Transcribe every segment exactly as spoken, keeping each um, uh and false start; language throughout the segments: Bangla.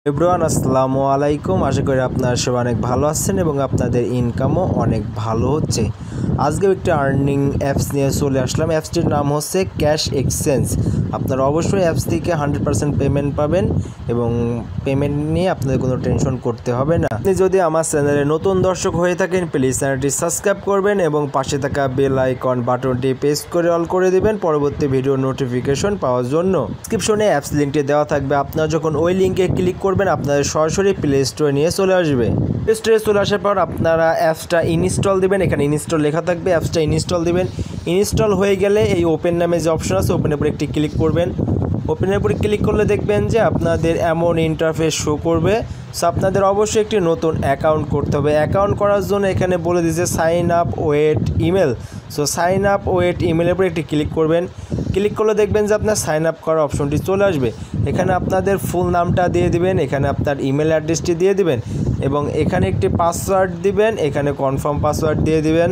এভরিওয়ান আসসালামু আলাইকুম। আশা করি আপনারা সবাই অনেক ভালো আছেন এবং আপনাদের ইনকামও অনেক ভালো হচ্ছে। আজকেও একটি আর্নিং অ্যাপস নিয়ে চলে আসলাম। অ্যাপসটির নাম হচ্ছে ক্যাশ এক্সচেঞ্জ। আপনারা অবশ্যই অ্যাপস থেকে হান্ড্রেড পার্সেন্ট পেমেন্ট পাবেন এবং পেমেন্ট নিয়ে আপনাদের কোনো টেনশন করতে হবে না। আপনি যদি আমার চ্যানেলে নতুন দর্শক হয়ে থাকেন প্লিজ চ্যানেলটি সাবস্ক্রাইব করবেন এবং পাশে থাকা বেল আইকন বাটনটি প্রেস করে অল করে দেবেন পরবর্তী ভিডিও নোটিফিকেশন পাওয়ার জন্য। ডেসক্রিপশনে অ্যাপস লিঙ্কটি দেওয়া থাকবে, আপনারা যখন ওই লিঙ্কে ক্লিক করবেন আপনাদের সরাসরি প্লে স্টোরে নিয়ে চলে আসবে। প্লে স্টোরে চলে আসার পর আপনারা অ্যাপসটা ইনস্টল দিবেন, এখানে ইনস্টল লেখা থাকবে, অ্যাপসটা ইনস্টল দিবেন। ইনস্টল হয়ে গেলে এই ওপেন নামে যে অপশন আছে ওপেনের উপর একটি ক্লিক করবেন। ওপেনের উপরে ক্লিক করলে দেখবেন যে আপনাদের এমন ইন্টারফেস শো করবে। সো আপনাদের অবশ্যই একটি নতুন অ্যাকাউন্ট করতে হবে। অ্যাকাউন্ট করার জন্য এখানে বলে দিয়েছে sign up with email. So sign up with ইমেলের উপরে একটি ক্লিক করবেন। ক্লিক করলে দেখবেন যে আপনার সাইন আপ করার অপশনটি চলে আসবে। এখানে আপনাদের ফুল নামটা দিয়ে দিবেন, এখানে আপনার ইমেল অ্যাড্রেসটি দিয়ে দিবেন এবং এখানে একটি পাসওয়ার্ড দিবেন, এখানে কনফার্ম পাসওয়ার্ড দিয়ে দিবেন।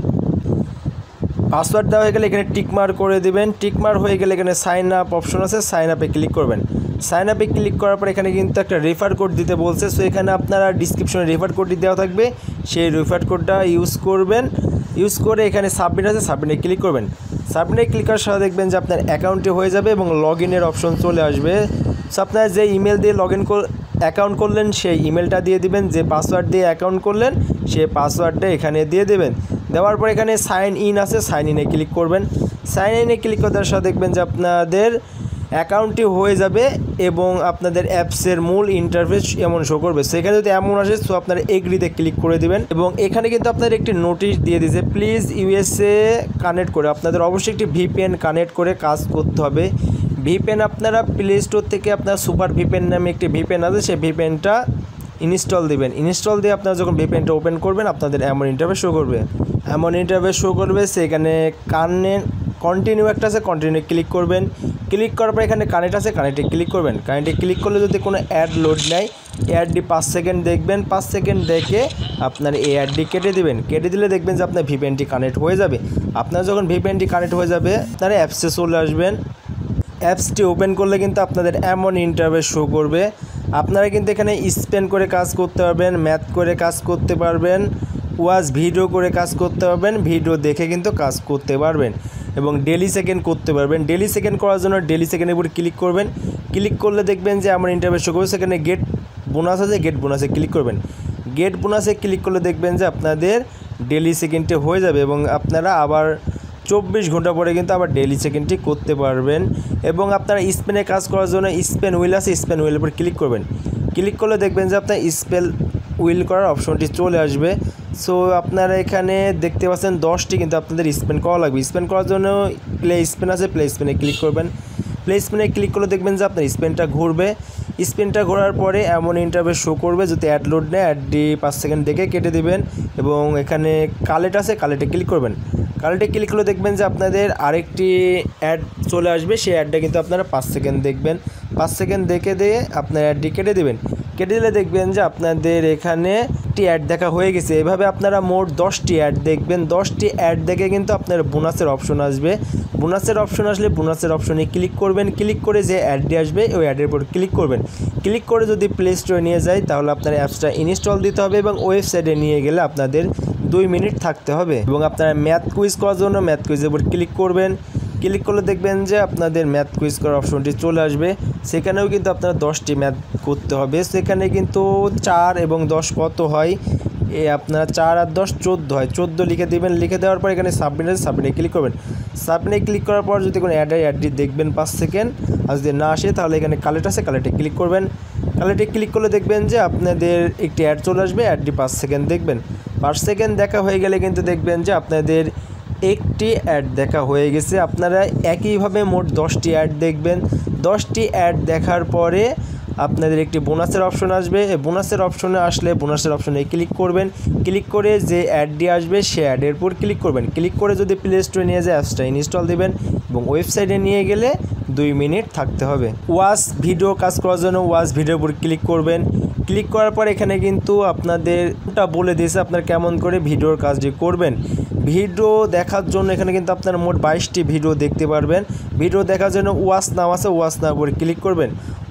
পাসওয়ার্ড দেওয়া হয়ে গেলে এখানে টিকমার করে দিবেন। টিকমার হয়ে গেলে এখানে সাইন আপ অপশন আছে, সাইন আপে ক্লিক করবেন। সাইন আপে ক্লিক করার পর এখানে কিন্তু একটা রেফার কোড দিতে বলছে। সো এখানে আপনারা ডিসক্রিপশনে রেফার কোডটি দেওয়া থাকবে, সেই রেফার কোডটা ইউজ করবেন। ইউজ করে এখানে সাবমিট আছে, সাবমিটে ক্লিক করবেন। সাবমিটে ক্লিক করার সাথে দেখবেন যে আপনার অ্যাকাউন্টটি হয়ে যাবে এবং লগ ইনের অপশন চলে আসবে। সো আপনার যে ইমেল দিয়ে লগ ইন অ্যাকাউন্ট করলেন সেই ইমেলটা দিয়ে দিবেন, যে পাসওয়ার্ড দিয়ে অ্যাকাউন্ট করলেন সেই পাসওয়ার্ডটা এখানে দিয়ে দেবেন। দেওয়ার পর এখানে সাইন ইন আছে, সাইন ইনে ক্লিক করবেন। সাইন ইনে ক্লিক করার সাথে দেখবেন যে আপনাদের অ্যাকাউন্টটি হয়ে যাবে এবং আপনাদের অ্যাপসের মূল ইন্টারফেস এমন শো করবে। সেখানে যদি এমন আসে সো আপনারা এগ্রিতে ক্লিক করে দিবেন এবং এখানে কিন্তু আপনাদের একটি নোটিশ দিয়ে দিয়েছে প্লিজ ইউএসএ কানেক্ট করে। আপনাদের অবশ্যই একটি ভিপিএন কানেক্ট করে কাজ করতে হবে। ভিপিএন আপনারা প্লে স্টোর থেকে আপনার সুপার ভিপিএন নামে একটি ভিপিএন আছে, সেই ভিপিএনটা ইনস্টল দিবেন। ইনস্টল দিয়ে আপনারা যখন ভিপিএনটা ওপেন করবেন আপনাদের এমন ইন্টারফেস শো করবে। এমন ইন্টারফেস শো করবে সেখানে কানে কন্টিনিউ একটা আছে, কন্টিনিউ ক্লিক করবেন। ক্লিক করার পর এখানে কানেক্ট আছে, কানেক্টে ক্লিক করবেন। কানেক্টে ক্লিক করলে যদি কোনো অ্যাড লোড নেয় অ্যাডটি পাঁচ সেকেন্ড দেখবেন, পাঁচ সেকেন্ড দেখে আপনার এই অ্যাডটি কেটে দেবেন। কেটে দিলে দেখবেন যে আপনার ভিপিএনটি কানেক্ট হয়ে যাবে। আপনার যখন ভিপিএনটি কানেক্ট হয়ে যাবে আপনারা অ্যাপসে চলে আসবেন। অ্যাপসটি ওপেন করলে কিন্তু আপনাদের এমন ইন্টারফেস শো করবে। আপনারা কিন্তু এখানে স্পেন করে কাজ করতে পারবেন, ম্যাথ করে কাজ করতে পারবেন, ওয়াচ ভিডিও করে কাজ করতে পারবেন, ভিডিও দেখে কিন্তু কাজ করতে পারবেন এবং ডেলি সেকেন্ড করতে পারবেন। ডেলি সেকেন্ড করার জন্য ডেলি সেকেন্ডের উপর ক্লিক করবেন। ক্লিক করলে দেখবেন যে আমার ইন্টারফেস শো করবে। সেখানে গেট বোনাস আছে, গেট বোনাসে ক্লিক করবেন। গেট বোনাসে ক্লিক করলে দেখবেন যে আপনাদের ডেলি সেকেন্ডে হয়ে যাবে এবং আপনারা আবার চব্বিশ ঘন্টা পরে কিন্তু আবার ডেলি সেকেন্ডটি করতে পারবেন। এবং আপনারা স্পেনে কাজ করার জন্য স্পেন উইল আছে, স্পেন উইলের উপর ক্লিক করবেন। ক্লিক করলে দেখবেন যে আপনার স্পেল উইল করার অপশনটি চলে আসবে। সো আপনারা এখানে দেখতে পাচ্ছেন দশটি কিন্তু আপনাদের স্পেন করা লাগবে। স্পেন করার জন্য প্লে স্পেন আছে, প্লে স্পেনে ক্লিক করবেন। প্লে স্পেনে ক্লিক করলে দেখবেন যে আপনার স্পেনটা ঘুরবে। স্পেনটা ঘোরার পরে এমন ইন্টারফেস শো করবে, যদি অ্যাড লোড নেয় অ্যাডটি পাঁচ সেকেন্ড দেখে কেটে দেবেন এবং এখানে কালেট আছে, কালেটে ক্লিক করবেন। কালেটে ক্লিক করলে দেখবেন যে আপনাদের আরেকটি অ্যাড চলে আসবে, সেই অ্যাডটা কিন্তু আপনারা পাঁচ সেকেন্ড দেখবেন। পাঁচ সেকেন্ড দেখে দিয়ে আপনার অ্যাডটি কেটে দেবেন। কেটে দিলে দেখবেন যে আপনাদের এখানে একটি অ্যাড দেখা হয়ে গেছে। এভাবে আপনারা মোট দশটি অ্যাড দেখবেন। দশটি অ্যাড দেখে কিন্তু আপনার বোনাসের অপশন আসবে। বোনাসের অপশন আসলে বোনাসের অপশনে ক্লিক করবেন। ক্লিক করে যে অ্যাডটি আসবে ওই অ্যাডের উপর ক্লিক করবেন। ক্লিক করে যদি প্লে স্টোরে নিয়ে যায় তাহলে আপনার অ্যাপসটা ইনস্টল দিতে হবে এবং ওয়েবসাইটে নিয়ে গেলে আপনাদের দুই মিনিট থাকতে হবে এবং আপনারা ম্যাথ কুইজ করার জন্য ম্যাথ কুইজের উপর ক্লিক করবেন। ক্লিক করলে দেখবেন যে আপনাদের ম্যাথ কুইজ করার অপশনটি চলে আসবে। সেখানেও কিন্তু আপনারা দশটি ম্যাথ করতে হবে। সেখানে কিন্তু চার এবং দশ কত হয়, এ আপনারা চার আর দশ চোদ্দো হয়, চোদ্দো লিখে দেবেন। লিখে দেওয়ার পর এখানে সাবমিট আছে, সাবমিটে ক্লিক করবেন। সাবমিটে ক্লিক করার পর যদি কোনো অ্যাড হয় অ্যাডটি দেখবেন পাঁচ সেকেন্ড, আর যদি না আসে তাহলে এখানে কালেট আছে, কালেটে ক্লিক করবেন। কালেটে ক্লিক করলে দেখবেন যে আপনাদের একটি অ্যাড চলে আসবে, অ্যাডটি পাঁচ সেকেন্ড দেখবেন। পাঁচ সেকেন্ড দেখা হয়ে গেলে কিন্তু দেখবেন যে আপনাদের একটি অ্যাড দেখা হয়ে গেছে। আপনারা একইভাবে মোট দশটি অ্যাড দেখবেন। দশটি অ্যাড দেখার পরে আপনাদের একটি বোনাসের অপশন আসবে। বোনাসের অপশনে আসলে বোনাসের অপশনে ক্লিক করবেন। ক্লিক করে যে অ্যাডটি আসবে সে অ্যাডের উপর ক্লিক করবেন। ক্লিক করে যদি প্লে স্টোরে নিয়ে যায় অ্যাপসটা ইনস্টল দেবেন এবং ওয়েবসাইটে নিয়ে গেলে দুই মিনিট থাকতে হবে। ওয়াচ ভিডিও কাজ করার জন্য ওয়াচ ভিডিওর উপর ক্লিক করবেন। ক্লিক করার পর এখানে কিন্তু আপনাদেরটা বলে দিয়েছে আপনার কেমন করে ভিডিওর কাজটি করবেন। ভিডিও দেখার জন্য এখানে কিন্তু আপনারা মোট বাইশটি ভিডিও দেখতে পারবেন। ভিডিও দেখার জন্য ওয়াচ নাও আছে, ওয়াচ নাও উপর ক্লিক করবেন।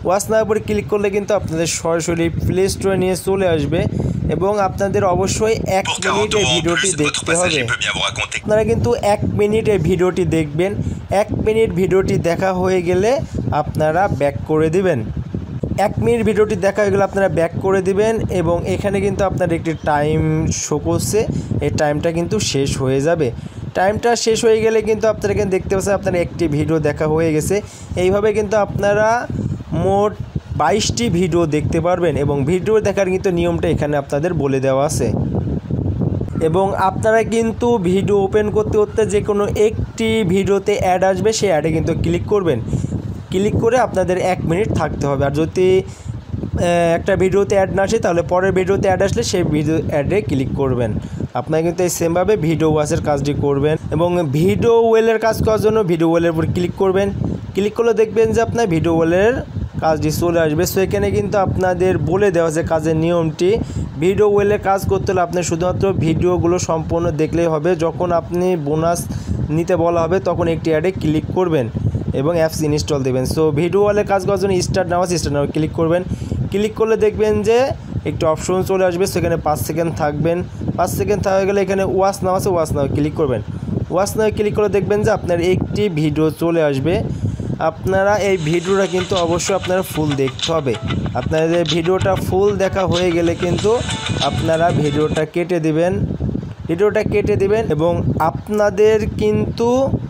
ওয়াচ নাওয়ের উপরে ক্লিক করলে কিন্তু আপনাদের সরাসরি প্লে স্টোরে নিয়ে চলে আসবে এবং আপনাদের অবশ্যই এক মিনিটে ভিডিওটি দেখতে হবে। আপনারা কিন্তু এক মিনিটে ভিডিওটি দেখবেন। এক মিনিট ভিডিওটি দেখা হয়ে গেলে আপনারা ব্যাক করে দিবেন। এক মিনিট ভিডিওটি দেখা হয়ে গেলে আপনারা ব্যাক করে দিবেন এবং এখানে কিন্তু আপনার একটি টাইম শো করছে, এই টাইমটা কিন্তু শেষ হয়ে যাবে। টাইমটা শেষ হয়ে গেলে কিন্তু আপনারা এখানে দেখতে পাচ্ছেন আপনার একটি ভিডিও দেখা হয়ে গেছে। এইভাবে কিন্তু আপনারা মোট বাইশটি ভিডিও দেখতে পারবেন এবং ভিডিও দেখার কিন্তু নিয়মটা এখানে আপনাদের বলে দেওয়া আছে। এবং আপনারা কিন্তু ভিডিও ওপেন করতে করতে যে কোনো একটি ভিডিওতে অ্যাড আসবে, সেই অ্যাডে কিন্তু ক্লিক করবেন। ক্লিক করে আপনাদের এক মিনিট থাকতে হবে। আর যদি একটা ভিডিওতে অ্যাড না আসে তাহলে পরের ভিডিওতে অ্যাড আসলে সেই ভিডিও অ্যাডে ক্লিক করবেন। আপনারা কিন্তু এই সেমভাবে ভিডিও ওয়াচের কাজটি করবেন এবং ভিডিও ওয়েলের কাজ করার জন্য ভিডিও ওয়েলের উপর ক্লিক করবেন। ক্লিক করলে দেখবেন যে আপনার ভিডিও ওয়েলের কাজটি চলে আসবে। সো এখানে কিন্তু আপনাদের বলে দেওয়া আছে কাজের নিয়মটি। ভিডিও ওয়েলের কাজ করতে হলে আপনি শুধুমাত্র ভিডিওগুলো সম্পূর্ণ দেখলেই হবে। যখন আপনি বোনাস নিতে বলা হবে তখন একটি অ্যাডে ক্লিক করবেন এবং অ্যাপস ইনস্টল দেবেন। সো ভিডিও ওয়ালের কাজ করার জন্য স্টার্ট নাও আছে, স্টার্ট নাও ক্লিক করবেন। ক্লিক করলে দেখবেন যে একটি অপশন চলে আসবে, সেখানে পাঁচ সেকেন্ড থাকবেন। পাঁচ সেকেন্ড হয়ে গেলে এখানে ওয়াচ নাও আছে, ওয়াচ নাও ক্লিক করবেন। ওয়াচ নাও ক্লিক করে দেখবেন যে আপনার একটি ভিডিও চলে আসবে। আপনারা এই ভিডিওটা কিন্তু অবশ্যই আপনারা ফুল দেখতে হবে। আপনাদের ভিডিওটা ফুল দেখা হয়ে গেলে কিন্তু আপনারা ভিডিওটা কেটে দিবেন ভিডিওটা কেটে দিবেন এবং আপনাদের কিন্তু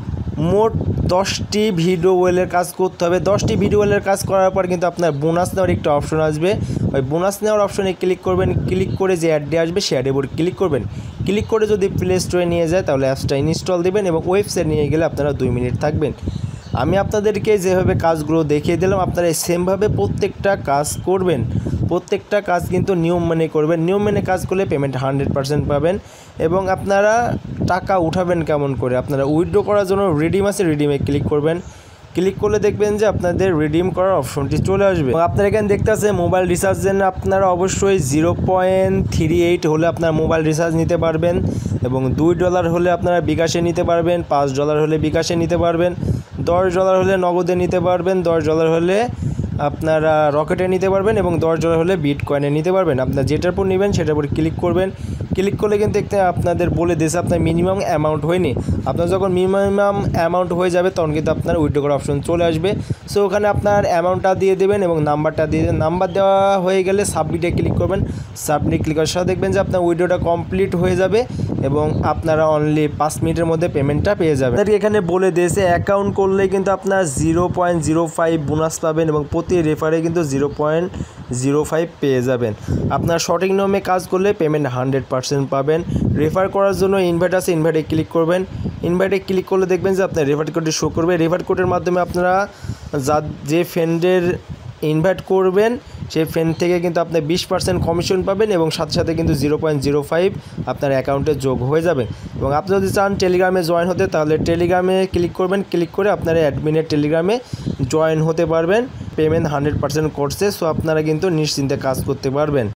মোট দশটি ভিডিও ওয়েলের কাজ করতে হবে। দশটি ভিডিও ওয়েলের কাজ করার পর কিন্তু আপনার বোনাস নেওয়ার একটা অপশন আসবে। ওই বোনাস নেওয়ার অপশনে ক্লিক করবেন। ক্লিক করে যে অ্যাডটি আসবে সেই অ্যাডের উপর ক্লিক করবেন। ক্লিক করে যদি প্লে স্টোরে নিয়ে যায় তাহলে অ্যাপসটা ইনস্টল দেবেন এবং ওয়েবসাইট নিয়ে গেলে আপনারা দুই মিনিট থাকবেন। আমি আপনাদেরকে যেভাবে কাজগুলো দেখিয়ে দিলাম আপনারা সেমভাবে প্রত্যেকটা কাজ করবেন। প্রত্যেকটা কাজ কিন্তু নিয়ম মেনে করবেন। নিয়ম মেনে কাজ করলে পেমেন্ট হান্ড্রেড পারসেন্ট পাবেন এবং আপনারা টাকা উঠাবেন কেমন করে, আপনারা উইথড্র করার জন্য রিডিম আছে, রিডিমে ক্লিক করবেন। ক্লিক করলে দেখবেন যে আপনাদের রিডিম করার অপশনটি চলে আসবে। আপনারা এখানে দেখতে আছে মোবাইল রিচার্জ জন্য আপনারা অবশ্যই জিরো পয়েন্ট থ্রি এইট হলে আপনার মোবাইল রিচার্জ নিতে পারবেন এবং দুই ডলার হলে আপনারা বিকাশে নিতে পারবেন, পাঁচ ডলার হলে বিকাশে নিতে পারবেন, দশ ডলার হলে নগদে নিতে পারবেন, দশ ডলার হলে আপনারা রকেটে নিতে পারবেন এবং দশ ডলার হলে বিটকয়েনে নিতে পারবেন। আপনার যেটার উপর নেবেন সেটার উপর ক্লিক করবেন। ক্লিক করলে কিন্তু দেখতে আপনাদের বলে দিয়েছে আপনার মিনিমাম অ্যামাউন্ট হয়নি। আপনার যখন মিনিমাম অ্যামাউন্ট হয়ে যাবে তখন কিন্তু আপনার উইথড্র করার অপশন চলে আসবে। সো ওখানে আপনার অ্যামাউন্টটা দিয়ে দেবেন এবং নাম্বারটা দিয়ে দেবেন। নাম্বার দেওয়া হয়ে গেলে সাবমিটে ক্লিক করবেন। সাবমিট ক্লিক করার সাথে দেখবেন যে আপনার উইথড্রটা কমপ্লিট হয়ে যাবে এবং আপনারা অনলি পাঁচ মিনিটের মধ্যে পেমেন্টটা পেয়ে যাবেন। আপনাদেরকে এখানে বলে দিয়েছে অ্যাকাউন্ট করলে কিন্তু আপনার zero point zero five bonus পাবেন এবং প্রতি রেফারে কিন্তু জিরো পয়েন্ট জিরো ফাইভ পেয়ে যাবেন। আপনার সঠিক নিয়মে কাজ করলে পেমেন্ট হান্ড্রেড পারসেন্ট পাবেন। রেফার করার জন্য ইনভাইট আছে, ইনভাইটে ক্লিক করবেন। ইনভাইটে ক্লিক করলে দেখবেন যে আপনার রেফার কোডটি শো করবে। রেফার কোডের মাধ্যমে আপনারা যা যে ফ্রেন্ডের ইনভাইট করবেন সেই ফ্রেন্ড থেকে কিন্তু আপনি বিশ পার্সেন্ট কমিশন পাবেন এবং সাথে সাথে কিন্তু জিরো পয়েন্ট জিরো ফাইভ আপনার অ্যাকাউন্টে যোগ হয়ে যাবে। এবং আপনি যদি চান টেলিগ্রামে জয়েন হতে তাহলে টেলিগ্রামে ক্লিক করবেন। ক্লিক করে আপনারা অ্যাডমিনের টেলিগ্রামে জয়েন হতে পারবেন। পেমেন্ট হান্ড্রেড পার্সেন্ট করছে, সো আপনারা কিন্তু নিশ্চিন্তে কাজ করতে পারবেন।